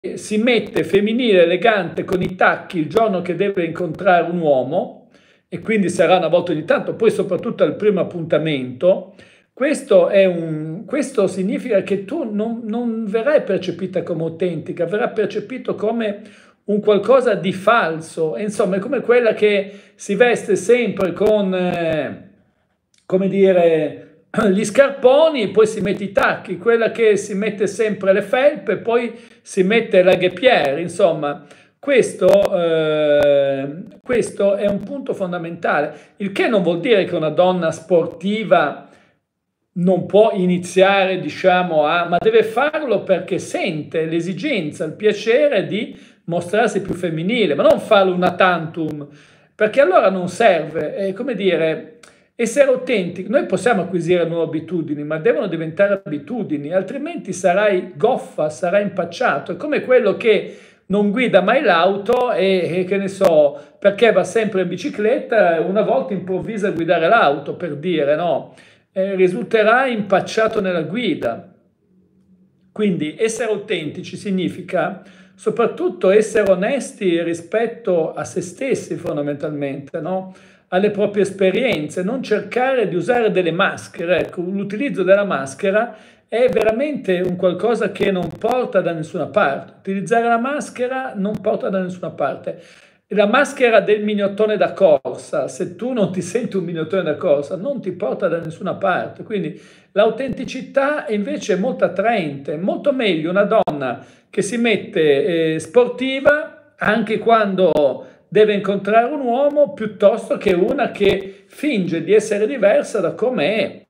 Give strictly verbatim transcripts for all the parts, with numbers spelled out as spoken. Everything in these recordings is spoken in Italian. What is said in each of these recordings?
si mette femminile, elegante, con i tacchi il giorno che deve incontrare un uomo, e quindi sarà una volta ogni tanto, poi soprattutto al primo appuntamento, questo, è un, questo significa che tu non, non verrai percepita come autentica, verrà percepito come un qualcosa di falso, e insomma è come quella che si veste sempre con, eh, come dire, gli scarponi e poi si mette i tacchi, quella che si mette sempre le felpe e poi si mette la guêpière, insomma. Questo, eh, questo è un punto fondamentale, il che non vuol dire che una donna sportiva non può iniziare, diciamo, a, ma deve farlo perché sente l'esigenza, il piacere di mostrarsi più femminile, ma non farlo una tantum, perché allora non serve, è come dire, essere autentico. Noi possiamo acquisire nuove abitudini, ma devono diventare abitudini, altrimenti sarai goffa, sarai impacciato, è come quello che non guida mai l'auto e, e che ne so, perché va sempre in bicicletta, una volta improvvisa a guidare l'auto, per dire, no? Eh, risulterà impacciato nella guida. Quindi essere autentici significa soprattutto essere onesti rispetto a se stessi fondamentalmente, no? Alle proprie esperienze, non cercare di usare delle maschere. Ecco, l'utilizzo della maschera è veramente un qualcosa che non porta da nessuna parte. Utilizzare la maschera non porta da nessuna parte. La maschera del mignottone da corsa, se tu non ti senti un mignottone da corsa, non ti porta da nessuna parte. Quindi l'autenticità invece è molto attraente, molto meglio una donna che si mette eh, sportiva anche quando deve incontrare un uomo, piuttosto che una che finge di essere diversa da come è.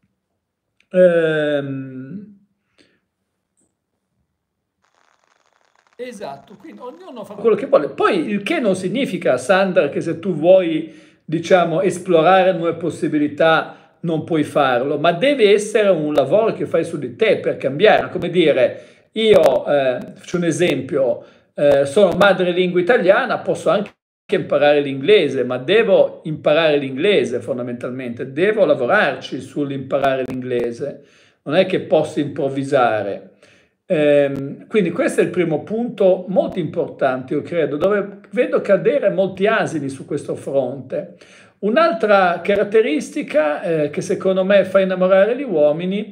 Ehm, Esatto, quindi ognuno fa quello che vuole. Poi il che non significa, Sandra, che se tu vuoi, diciamo, esplorare nuove possibilità non puoi farlo, ma deve essere un lavoro che fai su di te per cambiare. Come dire, io eh, faccio un esempio, eh, sono madrelingua italiana, posso anche imparare l'inglese, ma devo imparare l'inglese fondamentalmente, devo lavorarci sull'imparare l'inglese, non è che posso improvvisare. Ehm, quindi questo è il primo punto molto importante, io credo, dove vedo cadere molti asini su questo fronte. Un'altra caratteristica eh, che secondo me fa innamorare gli uomini,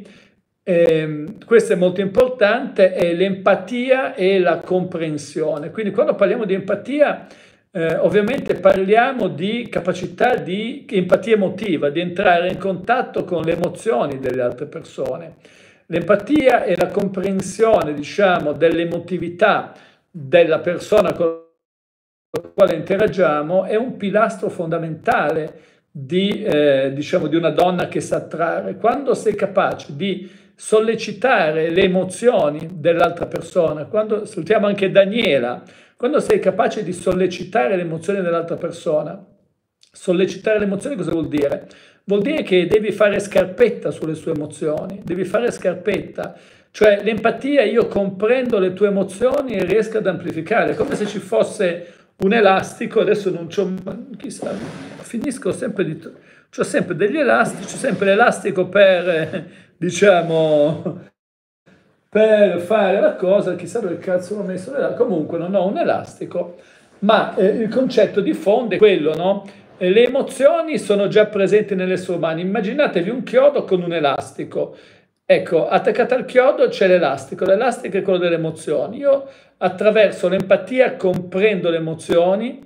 ehm, questo è molto importante, è l'empatia e la comprensione. Quindi quando parliamo di empatia, eh, ovviamente parliamo di capacità di empatia emotiva, di entrare in contatto con le emozioni delle altre persone. L'empatia è la comprensione, diciamo, dell'emotività della persona con la quale interagiamo, è un pilastro fondamentale di, eh, diciamo, di una donna che sa attrarre. Quando sei capace di sollecitare le emozioni dell'altra persona, quando salutiamo anche Daniela, quando sei capace di sollecitare le emozioni dell'altra persona, sollecitare le emozioni cosa vuol dire? Vuol dire che devi fare scarpetta sulle sue emozioni, devi fare scarpetta, cioè l'empatia, io comprendo le tue emozioni e riesco ad amplificare, è come se ci fosse un elastico, adesso non c'ho, chissà, finisco sempre di, c'ho sempre degli elastici, c'ho sempre l'elastico per, eh, diciamo, per fare la cosa, chissà dove cazzo l'ho messo, comunque non ho un elastico, ma eh, il concetto di fondo è quello, no? Le emozioni sono già presenti nell'essere umano. Immaginatevi un chiodo con un elastico. Ecco, attaccato al chiodo c'è l'elastico. L'elastico è quello delle emozioni. Io attraverso l'empatia comprendo le emozioni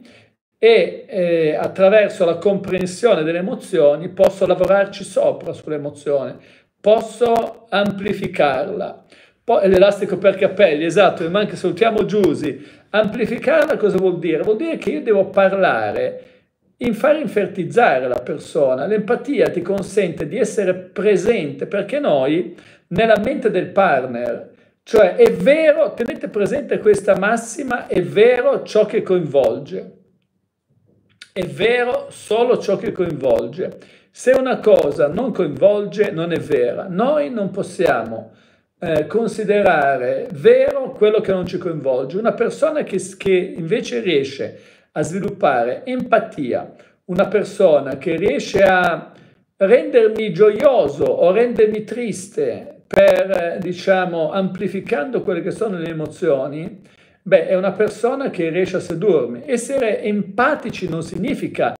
e eh, attraverso la comprensione delle emozioni posso lavorarci sopra sull'emozione, posso amplificarla. Poi l'elastico per capelli, esatto, ma anche salutiamo Giusy. Amplificarla cosa vuol dire? Vuol dire che io devo parlare in far infertizzare la persona. L'empatia ti consente di essere presente, perché noi, nella mente del partner, cioè è vero, tenete presente questa massima, è vero ciò che coinvolge, è vero solo ciò che coinvolge. Se una cosa non coinvolge, non è vera. Noi non possiamo eh, considerare vero quello che non ci coinvolge. Una persona che, che invece riesce a sviluppare empatia, una persona che riesce a rendermi gioioso o rendermi triste per, diciamo, amplificando quelle che sono le emozioni, beh, è una persona che riesce a sedurmi. Essere empatici non significa